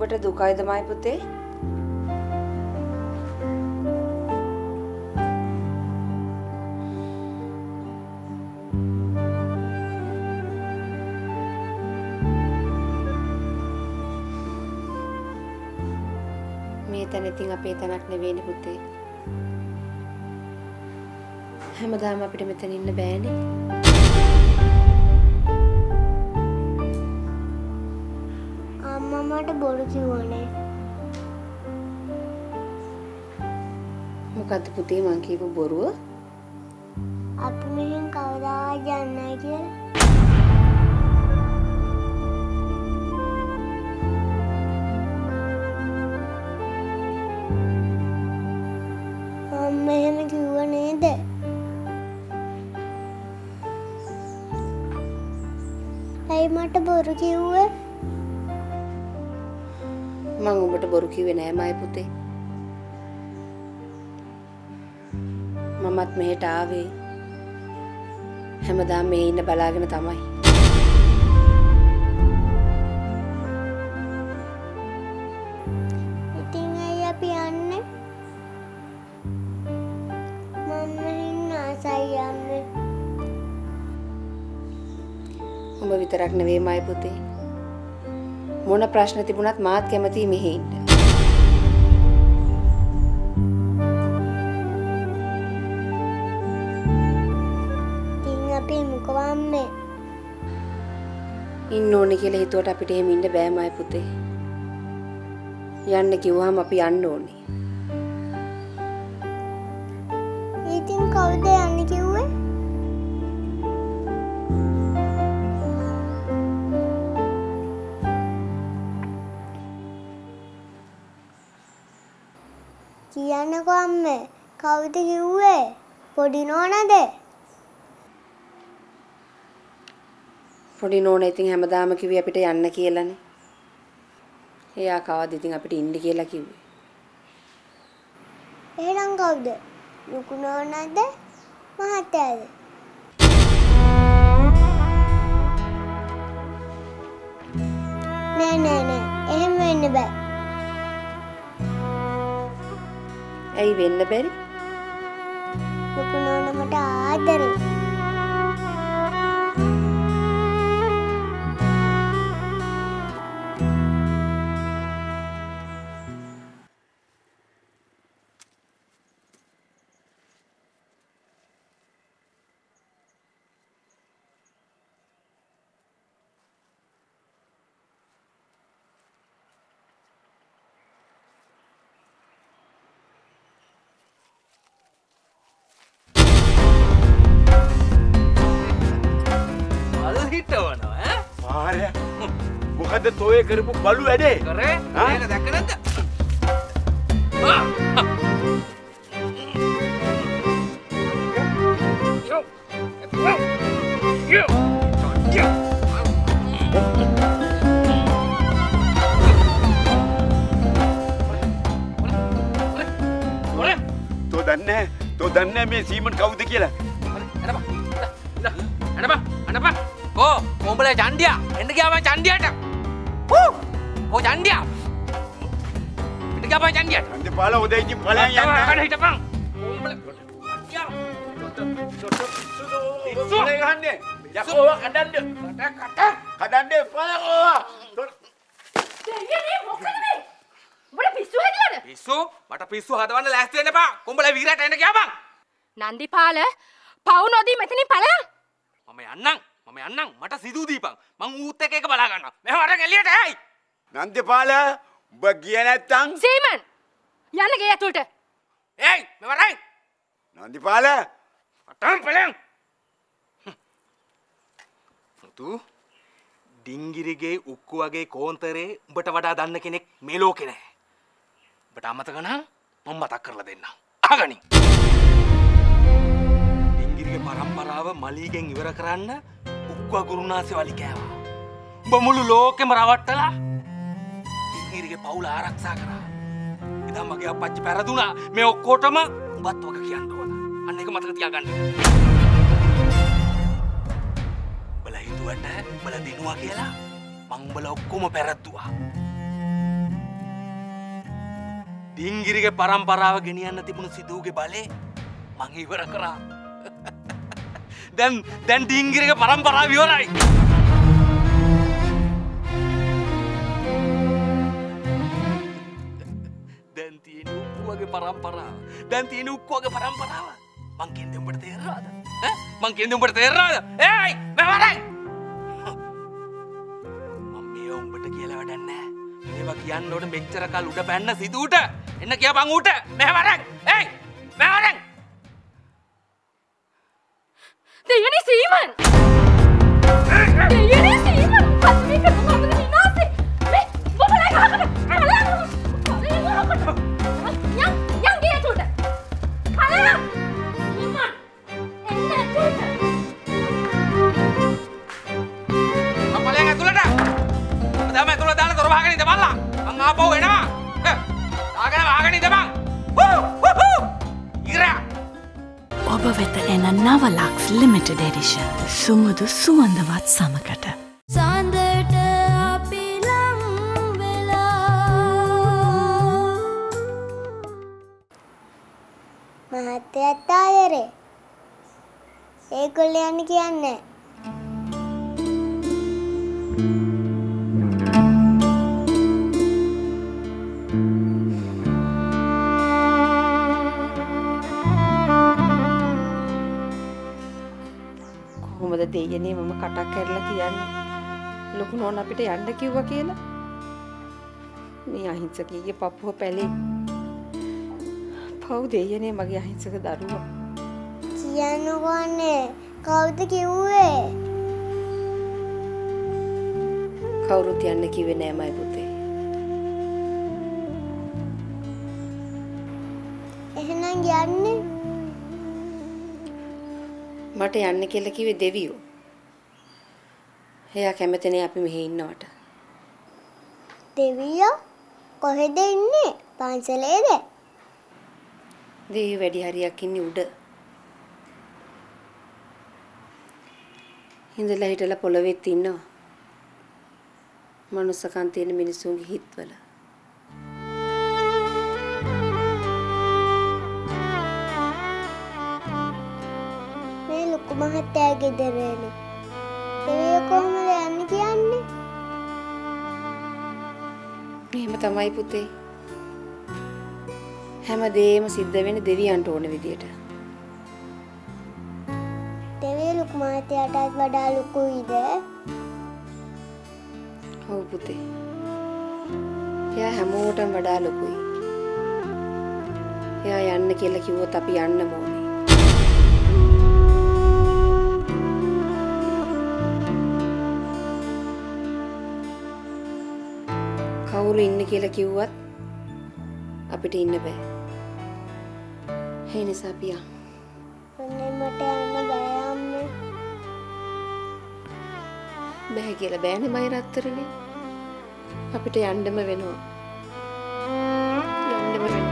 උඹට දුකයිද මයි පුතේ? මේ තැන ඉතින් අපේ තැනක් නෙවෙයිනේ පුතේ. හැමදාම අපිට මෙතන ඉන්න බෑනේ. අම්මා මට බොරු කිව්වනේ. මොකද්ද පුතේ මං කියපු බොරුව? අපි මෙහෙන් කවදාවත් යන්නේ නැහැ කියලා. අම්මා එහෙම කිව්ව නේද? ඇයි මට බොරු කිව්වේ? මං උඹට බොරු කිව්වේ නෑ මයි පුතේ. මමත් මෙහෙට ආවේ හැමදාම මේ ඉන්න බලාගෙන තමයි. ඉතින් ඇයි අපි යන්නේ? මම මෙහෙන් ආසයි යන්නේ. උඹ විතරක් නෙවෙයි මයි පුතේ. මොන ප්‍රශ්න තිබුණත් මාත් කැමතියි මෙහෙ ඉන්න. ඉතින් අපි මොකව අම්මේ? ඉන්න ඕනේ කියලා හිතුවට අපිට එහෙම ඉන්න බෑ මයි පුතේ. යන්න කිව්වම අපි යන්න ඕනේ. ඉතින් කවුද යන්නේ කිව්වේ? කියන්නකෝ අම්මේ කවුද කිව්වේ? පොඩි නෝනද? පොඩි නෝනා ඉතින් හැමදාම කිව්වේ අපිට යන්න කියලානේ. එයා කවද ඉතින් අපිට ඉන්න කියලා කිව්වේ? එහෙනම් කවුද? ලුකු නෝනාද? මහත්තයාද? නෑ එහෙම වෙන්න බෑ. ඇයි වෙන්න බැරි? ලුකු නෝනා මට ආදරේ. මොකද තෝයේ කරපු බලු වැඩේ? කරේ? මේක දැක්ක නැද්ද? තෝ දන්නේ මේ සීමන් කවුද කියලා? අනපා. ඕ උඹලා චණ්ඩියා. එන්න ගියා මං චණ්ඩියාට. ඕ චණ්ඩියා. එන්න ගියා මං චණ්ඩියාට. අන්ද පාල උදේ ඉතින් ඵලයන් යන්න. අර හිටපන්. උඹලා චණ්ඩියා. ඉස්සෝ ගහන්නේ. යකෝ කඩන්න. කඩන්න පාලකෝ. දෙයියනේ මොකද මේ? උඹලා පිස්සු හැදිලාද? පිස්සු? මට පිස්සු හදවන්න ලෑස්ති වෙන්න එපා. උඹලා වීරට එන්න ගියා මං. නන්දිපාල පවු නොදී මෙතනින් ඵලයන්. මම යන්නම් මට සිදු දීපන් මං ඌත් එක්ක එක බලා ගන්නවා මෙහෙම අරන් එළියට ඇයි නන්දපාල ඔබ ගියේ නැත්තම් සීමන් යන්න ගේ ඇතුළට ඒයි මෙවරයි නන්දපාල අතම් පලයන් පුතු ඩිංගිරිගේ උක්කු වගේ කෝන්තරේ උඹට වඩා දන්න කෙනෙක් මේ ලෝකේ නැහැ උඹට අමතක නම් මම මතක් කරලා දෙන්නම් අහගනින් ඩිංගිරිගේ පරම්පරාව මලීගෙන් ඉවර කරන්න උක්කුව ගුරුනාසේ වලි කෑවා උඹ මුළු ලෝකෙම රවට්ටලා ඩිංගිරිගේ පවුල ආරක්ෂා කරා ඉතින් මගේ අපච්චි පෙරදුනා මේ ඔක්කොටම උඹත් වග කියන්න ඕන අන්න එක මතක තියාගන්න බලා හිතුවට බලා දිනුවා කියලා මං උඹලා ඔක්කොම පෙරද්දුවා ඩිංගිරිගේ පරම්පරාව ගෙනියන්න තිබුණු සිදුවගේ බලේ මං ඉවර කරා. දැන් ඩිංගිරිගේ පරම්පරාව ඉවරයි. දැන් තියෙන උක්කුවගේ පරම්පරාව. මං කියන්නේ උඹට තේරෙනවද? මං කියන්නේ උඹට තේරෙනවද? ඒයි මෙවරයි. මම මේ උඹට කියලා වැඩක් නැහැ. මේවා කියන්න ඕන මෙච්චර කල් උඩ පැන්න සිදුවට. එන්න කියපන් ඌට. මෙවරයි. ඒයි මෙවරයි. දෙයනේ සීමන්. දෙයනේ සීමන්. පස්සේ කරනවා විනාශේ. මේ මොකලයි ගහකට. යම් ගිය තුට. කලලා. සීමන්. එන්න තුට. අපලෙන් ඇතුළට. දැන් ඇතුළට දාලා දොර වහගෙන ඉඳ බලලා. මං ආපහු එනවා. දාගෙන වහගෙන ඉඳ බං. ඉරා. ඔබ වෙත එන නව ලක්ස් ලිමිටඩ් එඩිෂන් සුමුදු සුවඳවත් සමකට සඳට අපි ලං වෙලා මහත්තයත් ආයරේ ඒගොල්ලෝ යන්න කියන්නේ කොහොමද දෙයනේ මම කටක් කරලා කියන්නේ ලොකු නෝන අපිට යන්න කිව්වා කියලා මේ අහිංසකීගේ පපුව පැලේ පව් දෙයනේ මගේ අහිංසක දරුවා කියන්නකෝනේ කවුද කිව්වේ කවුරුත් යන්න කිව්වේ නෑ මයි පුතේ එහෙනම් යන්නේ මට යන්න කියලා කිව්වේ දෙවියෝ. එයා කැමති නේ අපි මෙහි ඉන්නවට. දෙවියෝ කොහෙද ඉන්නේ? පන්සලේද? දෙවියෝ වැඩි හරියක් ඉන්නේ උඩ. හිඳලා හිටලා පොළොවේත් ඉන්නවා. මනුස්සකම් තියෙන මිනිසුන්ගේ හිත්වල. ලොකු මහත්තයාගේ දරේන දෙවියෝ කොහොමද යන්නේ කියන්නේ? එහෙම තමයි පුතේ. හැමදේම සිද්ධ වෙන්නේ දෙවියන්ට ඕන විදියට. දෙවියෝ ලොකු මහත්තයාටත් වඩා ලොකුයිද? ඔව් පුතේ. එයා හැමෝටම වඩා ලොකුයි. එයා යන්න කියලා කිව්වොත් අපි යන්න ඕනේ. කවුරු ඉන්න කියලා කිව්වත් අපිට ඉන්න බෑ. ඒ නිසා අපි යමු. අනේ මට යන්න බෑ අම්මේ. බෑ කියලා බෑනේ මයි රත්තරනේ. අපිට යන්නම වෙනවා. යන්නම වෙනවා.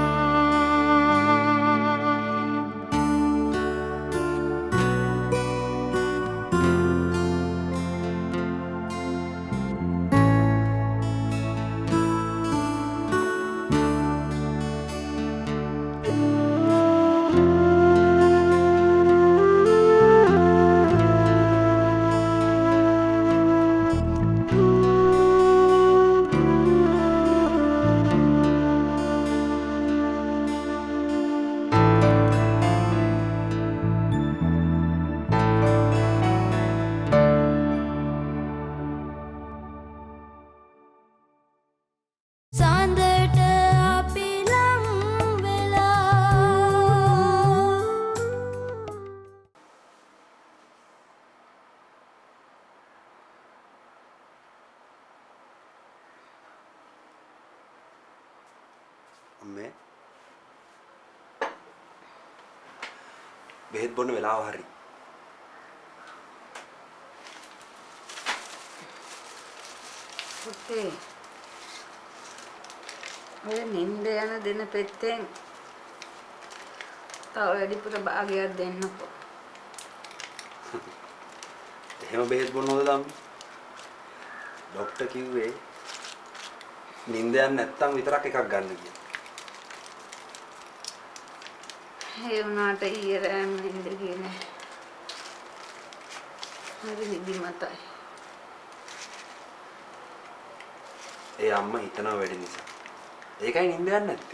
අම්මේ බෙහෙත් බොන්න වෙලාව හරි. පුතේ ඔය නින්ද යන දින පෙත්තෙන් තව වැඩිපුර භාගයක් දෙන්නකෝ. එහෙම බෙහෙත් බොන්න හොඳද අම්මේ? ડોක්ටර් කිව්වේ නින්ද යන්නේ නැත්තම් විතරක් එකක් ගන්න කියලා. ඒ වුණාට ඊයේ රෑම නින්ද ගියේ නෑ. හරි නිදිමතයි. ඒ අම්මා හිතනවා වැඩි නිසා. ඒකයි නිින්ද යන්නේ නැත්තේ.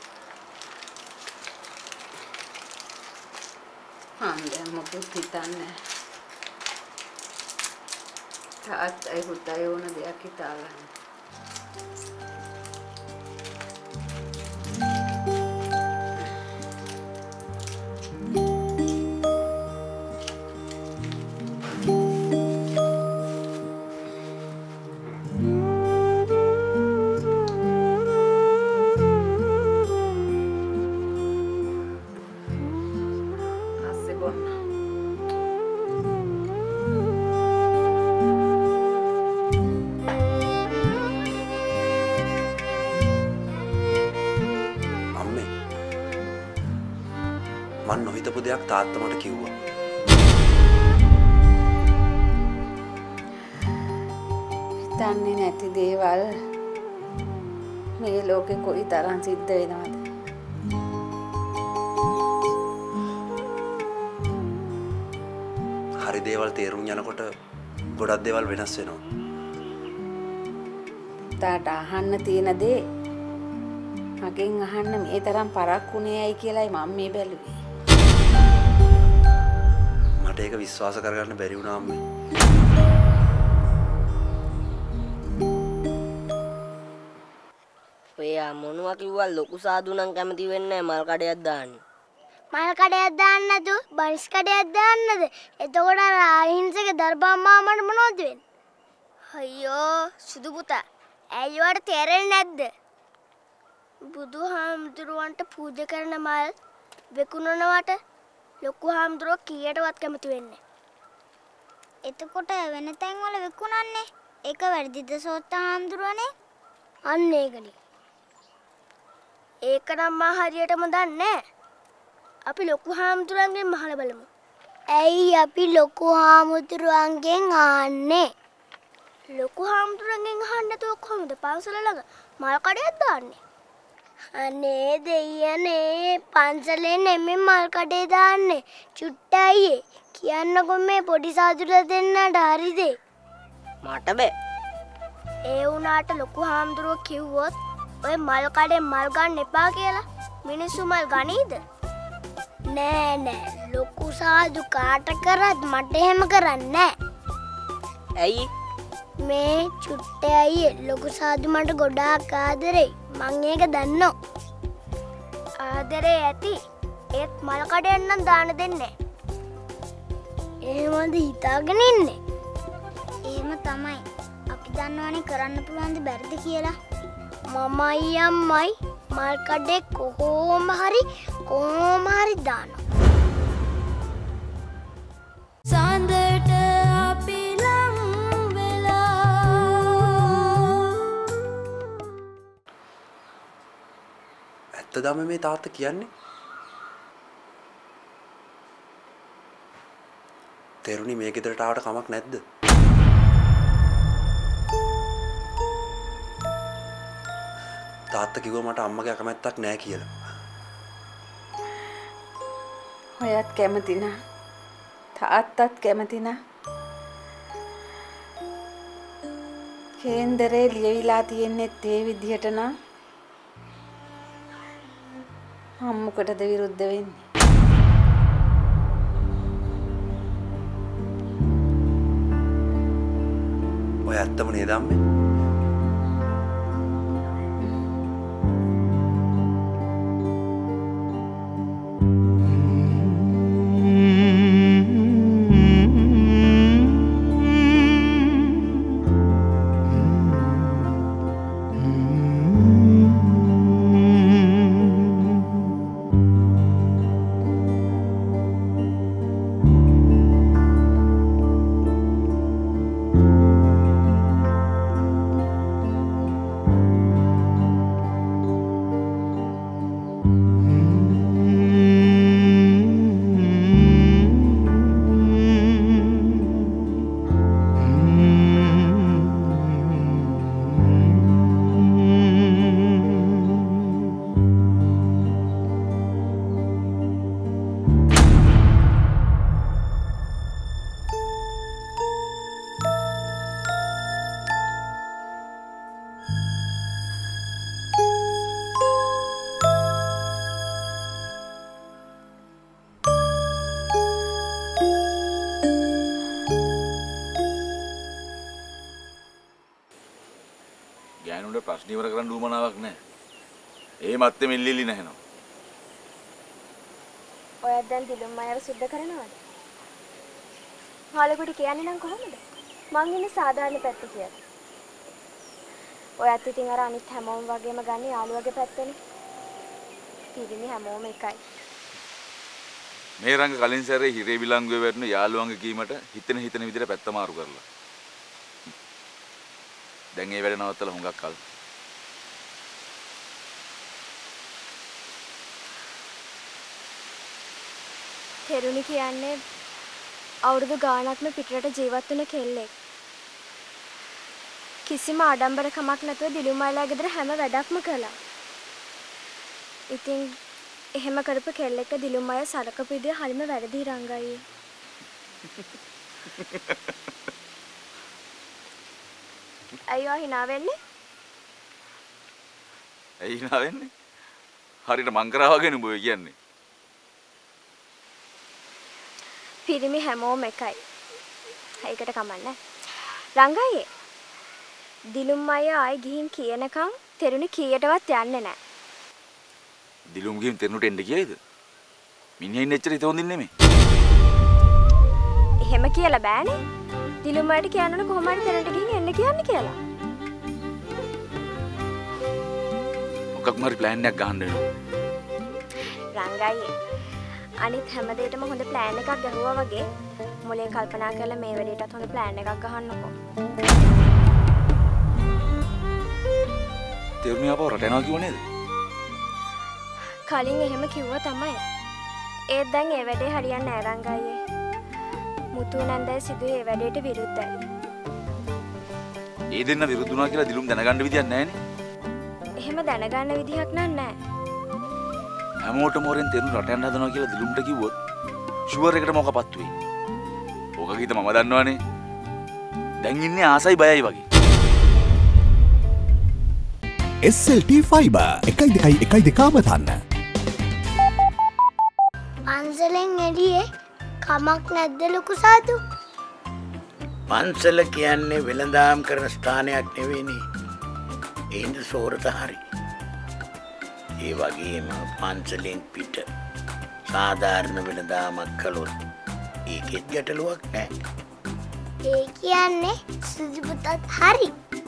දැන් මොකද හිතන්නේ? තාත්තයි පුතයි ඕන දෙයක් හිතාගන්න. මන් නොහිතපු දෙයක් තාත්තා මට කිව්වා. හිතන්නේ නැති දේවල් මේ ලෝකේ කොයි තරම් සිද්ධ වෙනවද? හරි දේවල් තේරුම් යනකොට ගොඩක් දේවල් වෙනස් වෙනවා. තාට අහන්න තියෙන දේ මගෙන් අහන්න මේ තරම් පරක්කුනේ ඇයි කියලායි මම මේ බැලුවේ. මට ඒක විශ්වාස කරගන්න බැරි වුණා අම්මේ. ඔයා මොනවා කිව්වා ලොකු සාදු නම් කැමති වෙන්නේ මල් කඩයක් දාන්න. මල් කඩයක් දාන්න නැතු බරිස් කඩයක් දාන්නද? එතකොට අර අහිංසක දර්බම්මා මට මොනවද වෙන්නේ? අයියෝ සුදු පුතා. ඇයි ඔයාලට තේරෙන්නේ නැද්ද? බුදුහාමුදුරුවන්ට පූජා කරන මල් විකුණනවට ලොකු හාමුදුරුවෝ කීයටවත් කැමති වෙන්නේ. එතකොට වෙන තැන්වල විකුණන්නේ ඒක වැරදිද සෝත්ත හාමුදුරුවනේ? අන්න ඒකනේ. ඒක නම් මා හරියටම දන්නේ නැහැ. අපි ලොකු හාමුදුරුවන්ගෙන් අහලා බලමු. ඇයි අපි ලොකු හාමුදුරුවන්ගෙන් අහන්නේ? ලොකු හාමුදුරුවන්ගෙන් අහන්න නැතුව කොහොමද පන්සල ළඟ මල් කඩයක් දාන්නේ? අනේ දෙයියනේ පන්සලේ නෙමෙයි මල් කඩේ දාන්නේ. චුට්ටයි කියන්නකො මේ පොඩි සාදුර දෙන්නට හරිද? මට බෑ. ඒ වුණාට ලොකු හාමුදුරුවෝ කිව්වොත් ඔය මල් කඩේ මල් ගන්න එපා කියලා මිනිස්සු මල් ගනීද? නෑ නෑ ලොකු සාදු කාට කරත් මට එහෙම කරන්නේ නෑ. ඇයි? මේ චුට්ටේ අයියේ ලොකු සාදු මට ගොඩාක් ආදරෙයි. මං ඒක දන්නවා. ආදරේ ඇති. ඒත් මල් කඩෙන් නම් දාන්න දෙන්නේ නෑ. එහෙමද හිතාගෙන ඉන්නේ? එහෙම තමයි. අපි දන්නවනේ කරන්න පුළුවන්ද බැරිද කියලා. මමයි අම්මයි මල් කඩේ කොහොම හරි දානවා. සඳට අපි ලං ඇත්තදම මේ තාත්තා කියන්නේ? තේරුණි මේ ගෙදරට ආවට කමක් නැද්ද? තාත්තා කිව්වා මට අම්මගේ අකමැත්තක් නැහැ කියලා. ඔයත් කැමති නා තාත්තත් කැමති නා කේන්දරේ ලියවිලා තියෙන්නේත් ඒ විදිහට නා මම මොකටද විරුද්ධ වෙන්නේ? ඔය ඇත්තම නේද අම්මේ? අපේ ප්‍රශ්න ඉවර කරන්න උවමනාවක් නැහැ. ඒ මැත්තේ මෙල්ලිලි නැහෙනවා. ඔයත් දැන් දිලුම් අයව සුද්ධ කරනවද? හාලකුට කියන්නේ නම් කොහොමද? මං ඉන්නේ සාධාරණ පැත්ත කියලා. ඔයත් ඉතින් අර අනිත් හැමෝම වගේම ගන්න යාළුවගේ පැත්තනේ. පිරිමි හැමෝම එකයි. මේ රංග කලින් සැරේ හිරේ විලංගුවේ වැටුණු යාළුවන්ගේ කීමට හිතෙන විදිහට පැත්ත මාරු කරලා. දැන් ඒ වැඩ නවත්තලා හුඟක් කල්. තෙරුණි කියන්නේ අවුරුදු ගාණක්ම පිටරට ජීවත් වුණ කෙල්ලෙක්. කිසිම ආඩම්බරකමක් නැතුව දිලුම් අයලා ගෙදර හැම වැඩක්ම කළා. ඉතින් එහෙම කරපු කෙල්ලෙක්ට දිලුම් අය සලකපු විදිය හරිම වැරදි රංගයි. අයියෝ hina වෙන්නේ? ඇයි hina වෙන්නේ? හරියට මං කරා වගේ නුඹ ඔය කියන්නේ. පිරිමි හැමෝම එකයි. ඒකට කමන්නේ. රංගයි දිලුම් අය ආයි ගිහින් කියනකම් තෙරුණි කීයටවත් යන්නේ නැහැ. දිලුම් ගිහින් තෙරුණට එන්න කියයිද? මිනිහා ඉන්න එච්චර හිත හොඳින් නෙමෙයි. එහෙම කියලා බෑනේ. දිලුම් අයට කියනවනේ කොහොම හරි තෙරුණට ගිහින් එන්න කියන්නේ කියලා. මොකක්ම හරි ප්ලෑන් එකක් ගහන්න වෙනවා. රංගයි අනිත් හැම දෙයකම හොඳ ප්ලෑන් එකක් ගහුවා වගේ මුලින් කල්පනා කරලා මේ වැඩේටත් හොඳ ප්ලෑන් එකක් ගහන්නකෝ. තෙරුණිය අපව රට යනවා කිව්ව නේද? කලින් එහෙම කිව්වා තමයි. ඒත් දැන් ඒ වැඩේ හරියන්නේ නැහැ රංගයි. මුතු නන්දයි සිදුවේ ඒ වැඩේට විරුද්ධයි. ඒ දෙන්න විරුද්ධ වුණා කියලා දිලුම් දැනගන්න විදියක් නැහැනේ. එහෙම දැනගන්න විදිහක් නැහැ. හැමෝටම හොරෙන් තෙරුණ රට යන්න හදනවා කියලා දිලුම්ට කිව්වොත් ෂුවර් එකට මොකපත් වෙයි. ඕක කීත මම දන්නවනේ. දැන් ඉන්නේ ආසයි බයයි වගේ. SLT Fiber 1.2 අවතන්න. පන්සලෙන් එළියේ කමක් නැද්ද ලොකු සාදු? පන්සල කියන්නේ වෙළඳාම් කරන ස්ථානයක් නෙවෙයිනේ. ඒඳ සෝරත හරි. ඒ වගේම පන්සලෙන් පිට සාධාරණ වෙළඳාමක් කළොත් ඒකෙත් ගැටලුවක් නැහැ. ඒ කියන්නේ සුදු පුතත් හරි.